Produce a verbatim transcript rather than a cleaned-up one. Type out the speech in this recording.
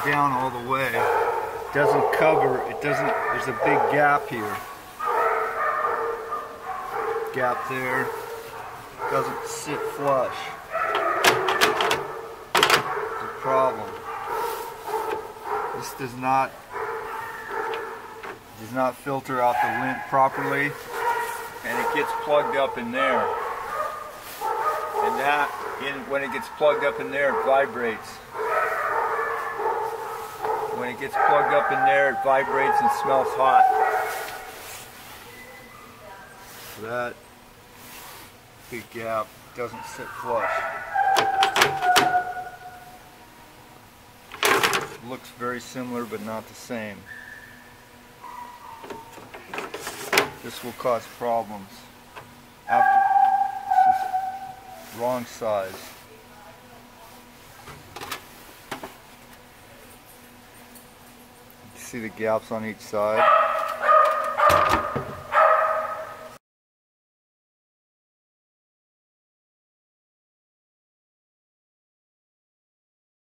down all the way. It doesn't cover, it doesn't, there's a big gap here. Gap there. Doesn't sit flush. It's a problem. This does not does not filter out the lint properly, and it gets plugged up in there. And that, in, when it gets plugged up in there, it vibrates. When it gets plugged up in there, it vibrates and smells hot. So that big gap doesn't sit flush. Looks very similar, but not the same. This will cause problems. After, it's just wrong size. You see the gaps on each side.